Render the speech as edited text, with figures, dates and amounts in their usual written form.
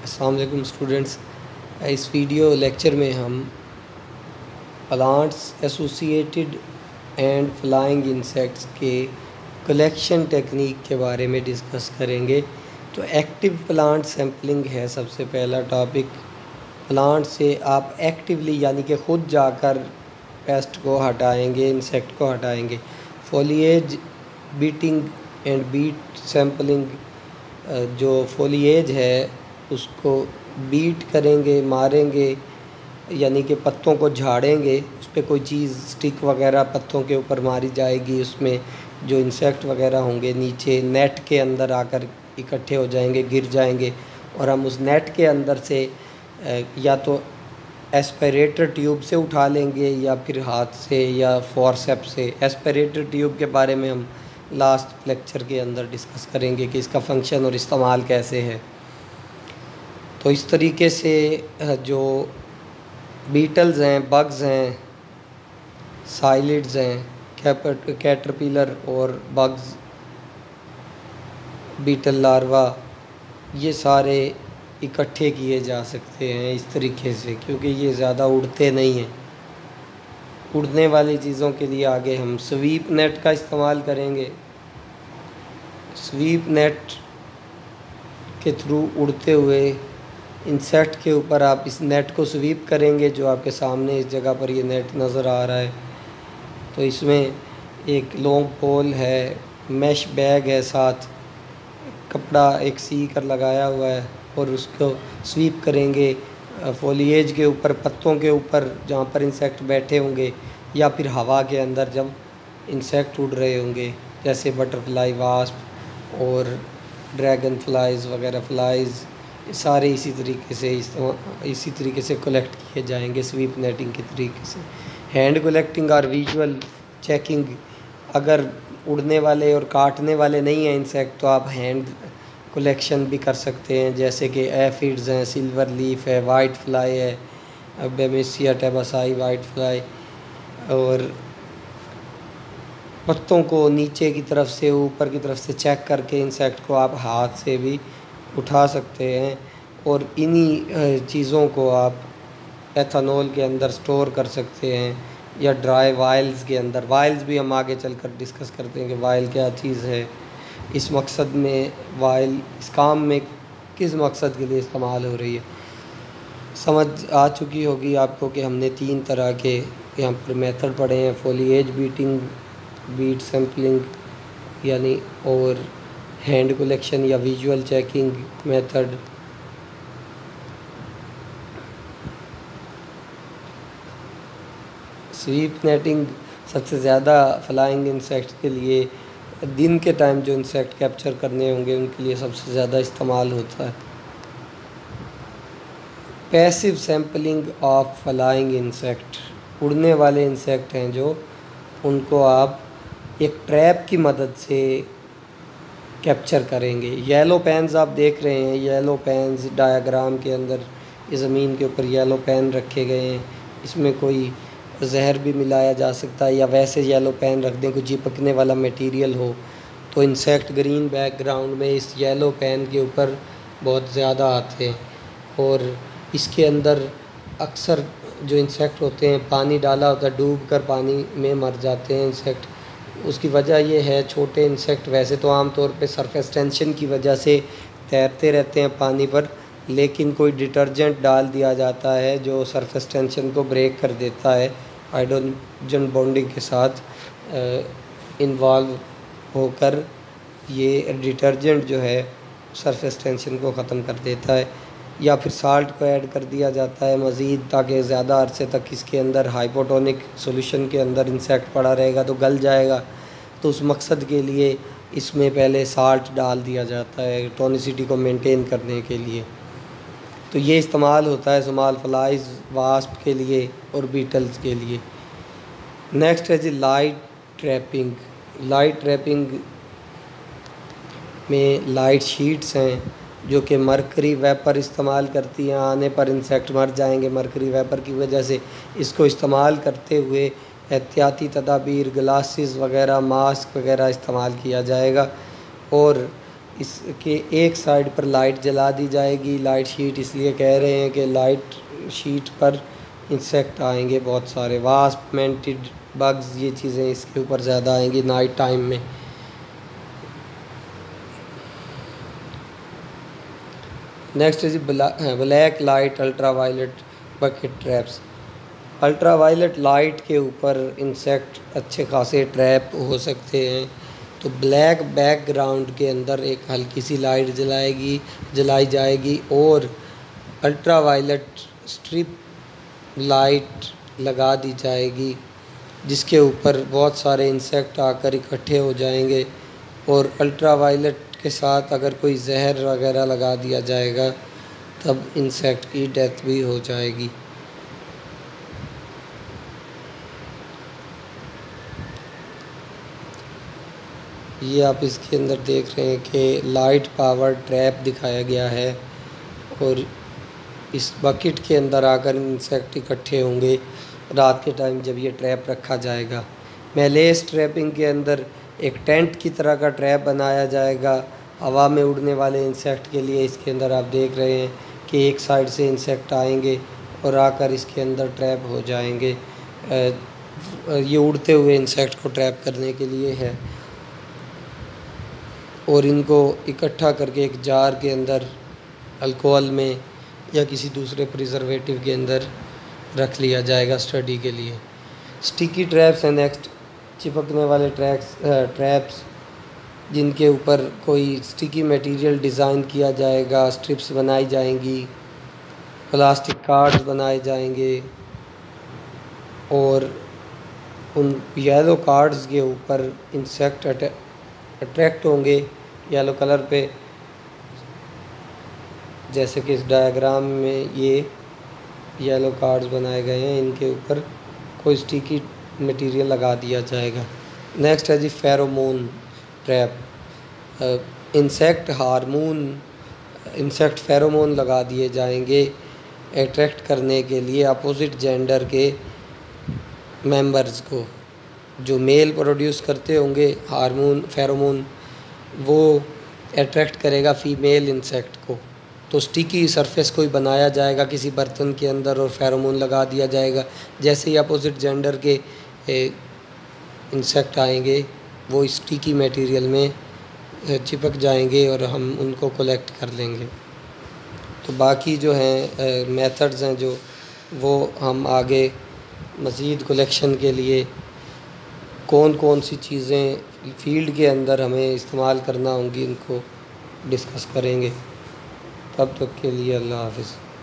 अस्सलाम वालेकुम स्टूडेंट्स। इस वीडियो लेक्चर में हम plants associated and flying insects के कलेक्शन टेक्निक के बारे में डिस्कस करेंगे। तो एक्टिव प्लांट सैम्पलिंग है सबसे पहला टॉपिक। प्लांट से आप एक्टिवली यानी कि ख़ुद जाकर पेस्ट को हटाएंगे, इंसेक्ट को हटाएंगे। Foliage beating and beat sampling, जो फोलिएज है उसको बीट करेंगे, मारेंगे, यानी कि पत्तों को झाड़ेंगे, उस पर कोई चीज़ स्टिक वगैरह पत्तों के ऊपर मारी जाएगी, उसमें जो इंसेक्ट वगैरह होंगे नीचे नेट के अंदर आकर इकट्ठे हो जाएंगे, गिर जाएंगे, और हम उस नेट के अंदर से या तो एस्पिरेटर ट्यूब से उठा लेंगे या फिर हाथ से या फोर्सेप्स से। एस्पिरेटर ट्यूब के बारे में हम लास्ट लेक्चर के अंदर डिस्कस करेंगे कि इसका फंक्शन और इस्तेमाल कैसे है। तो इस तरीके से जो बीटल्स हैं, बग्स हैं, साइलिड्स हैं, कैटरपिलर और बग्स, बीटल लार्वा, ये सारे इकट्ठे किए जा सकते हैं इस तरीके से, क्योंकि ये ज़्यादा उड़ते नहीं हैं। उड़ने वाली चीज़ों के लिए आगे हम स्वीप नेट का इस्तेमाल करेंगे। स्वीप नेट के थ्रू उड़ते हुए इंसेक्ट के ऊपर आप इस नेट को स्वीप करेंगे, जो आपके सामने इस जगह पर ये नेट नज़र आ रहा है। तो इसमें एक लॉन्ग पोल है, मैश बैग है, साथ कपड़ा एक सी कर लगाया हुआ है, और उसको स्वीप करेंगे फोलिएज के ऊपर, पत्तों के ऊपर जहाँ पर इंसेक्ट बैठे होंगे, या फिर हवा के अंदर जब इंसेक्ट उड़ रहे होंगे, जैसे बटरफ्लाई, वास्प और ड्रैगन फ्लाइज़ वगैरह फ्लाइज़, सारे इसी तरीके से कलेक्ट किए जाएंगे स्वीप नेटिंग के तरीके से। हैंड कलेक्टिंग और विजुअल चेकिंग, अगर उड़ने वाले और काटने वाले नहीं हैं इंसेक्ट तो आप हैंड कलेक्शन भी कर सकते हैं, जैसे कि एफिड्स हैं, सिल्वर लीफ है, वाइट फ्लाई है, बेमेसिया टेबासाई वाइट फ्लाई, और पत्तों को नीचे की तरफ से ऊपर की तरफ से चेक करके इंसेक्ट को आप हाथ से भी उठा सकते हैं। और इन्हीं चीज़ों को आप एथेनॉल के अंदर स्टोर कर सकते हैं या ड्राई वाइल्स के अंदर। वाइल्स भी हम आगे चलकर डिस्कस करते हैं कि वाइल क्या चीज़ है, इस मकसद में वाइल इस काम में किस मकसद के लिए इस्तेमाल हो रही है। समझ आ चुकी होगी आपको कि हमने 3 तरह के यहाँ पर मेथड पढ़े हैं, फोलिएज बीटिंग, बीट सैम्पलिंग यानी, और हैंड कलेक्शन या visual checking method. Sweep netting सबसे ज़्यादा फ्लाइंग इंसेक्ट के लिए, दिन के टाइम जो इंसेक्ट कैप्चर करने होंगे उनके लिए सबसे ज़्यादा इस्तेमाल होता है। Passive sampling of flying insect, उड़ने वाले इंसेक्ट हैं जो, उनको आप एक ट्रैप की मदद से कैप्चर करेंगे। येलो पेन्स आप देख रहे हैं, येलो पेन्स डायग्राम के अंदर ये ज़मीन के ऊपर येलो पेन रखे गए हैं। इसमें कोई जहर भी मिलाया जा सकता है, या वैसे येलो पेन रख दें, कोई चिपकने वाला मटेरियल हो, तो इंसेक्ट ग्रीन बैकग्राउंड में इस येलो पेन के ऊपर बहुत ज़्यादा आते हैं। और इसके अंदर अक्सर जो इंसेक्ट होते हैं पानी डाला होता है, डूब कर पानी में मर जाते हैं इंसेक्ट। उसकी वजह ये है, छोटे इंसेक्ट वैसे तो आमतौर पे सरफेस टेंशन की वजह से तैरते रहते हैं पानी पर, लेकिन कोई डिटर्जेंट डाल दिया जाता है जो सरफेस टेंशन को ब्रेक कर देता है, हाइड्रोजन बॉन्डिंग के साथ इन्वॉल्व होकर ये डिटर्जेंट जो है सरफेस टेंशन को ख़त्म कर देता है। या फिर साल्ट को ऐड कर दिया जाता है मज़ीद, ताकि ज़्यादा अरसे तक इसके अंदर हाइपोटोनिक सॉल्यूशन के अंदर इंसेक्ट पड़ा रहेगा तो गल जाएगा। तो उस मकसद के लिए इसमें पहले साल्ट डाल दिया जाता है टोनिसिटी को मेंटेन करने के लिए। तो ये इस्तेमाल होता है स्मॉल फ्लाइज, वास्प के लिए और बीटल्स के लिए। नेक्स्ट है जी लाइट ट्रैपिंग। लाइट ट्रैपिंग में लाइट शीट्स हैं जो कि मरकरी वेपर इस्तेमाल करती हैं, आने पर इंसेक्ट मर जाएंगे मरकरी वेपर की वजह से। इसको इस्तेमाल करते हुए एहतियाती तदाबीर, ग्लासेस वगैरह, मास्क वगैरह इस्तेमाल किया जाएगा। और इसके एक साइड पर लाइट जला दी जाएगी। लाइट शीट इसलिए कह रहे हैं कि लाइट शीट पर इंसेक्ट आएंगे बहुत सारे, वास्प, मेंटिड, बग्स, ये चीज़ें इसके ऊपर ज़्यादा आएंगी नाइट टाइम में। नेक्स्ट है जी black light ultraviolet bucket traps. Ultraviolet light के ऊपर इंसेक्ट अच्छे खासे ट्रैप हो सकते हैं। तो ब्लैक बैकग्राउंड के अंदर एक हल्की सी लाइट जलाई जाएगी और अल्ट्रा वायलेट स्ट्रिप लाइट लगा दी जाएगी, जिसके ऊपर बहुत सारे इंसेक्ट आकर इकट्ठे हो जाएंगे। और अल्ट्रा वायलेट के साथ अगर कोई जहर वगैरह लगा दिया जाएगा तब इंसेक्ट की डेथ भी हो जाएगी। ये आप इसके अंदर देख रहे हैं कि लाइट पावर ट्रैप दिखाया गया है और इस बकेट के अंदर आकर इंसेक्ट इकट्ठे होंगे रात के टाइम जब ये ट्रैप रखा जाएगा। मैलेस ट्रैपिंग के अंदर एक टेंट की तरह का ट्रैप बनाया जाएगा हवा में उड़ने वाले इंसेक्ट के लिए। इसके अंदर आप देख रहे हैं कि एक साइड से इंसेक्ट आएंगे और आकर इसके अंदर ट्रैप हो जाएंगे। ये उड़ते हुए इंसेक्ट को ट्रैप करने के लिए है और इनको इकट्ठा करके एक जार के अंदर अल्कोहल में या किसी दूसरे प्रिजर्वेटिव के अंदर रख लिया जाएगा स्टडी के लिए। स्टिकी ट्रैप्स हैं नेक्स्ट, चिपकने वाले ट्रैप्स जिनके ऊपर कोई स्टिकी मटेरियल डिज़ाइन किया जाएगा, स्ट्रिप्स बनाई जाएंगी, प्लास्टिक कार्ड्स बनाए जाएंगे और उन येलो कार्ड्स के ऊपर इंसेक्ट अट्रैक्ट होंगे येलो कलर पे। जैसे कि इस डायग्राम में ये येलो कार्ड्स बनाए गए हैं, इनके ऊपर कोई स्टिकी मटेरियल लगा दिया जाएगा। नेक्स्ट है जी फेरोमोन ट्रैप। इंसेक्ट फेरोमोन लगा दिए जाएंगे अट्रैक्ट करने के लिए अपोजिट जेंडर के मेंबर्स को। जो मेल प्रोड्यूस करते होंगे फेरोमोन, वो अट्रैक्ट करेगा फीमेल इंसेक्ट को। तो स्टिकी सरफेस कोई बनाया जाएगा किसी बर्तन के अंदर और फेरोमोन लगा दिया जाएगा। जैसे ही अपोजिट जेंडर के इंसेक्ट आएंगे वो स्टिकी मटेरियल में चिपक जाएंगे और हम उनको कलेक्ट कर लेंगे। तो बाकी जो हैं मेथड्स हैं जो वो हम आगे मज़ीद कलेक्शन के लिए कौन कौन सी चीज़ें फील्ड के अंदर हमें इस्तेमाल करना होंगी इनको डिस्कस करेंगे। तब तक के लिए अल्लाह हाफ़िज़।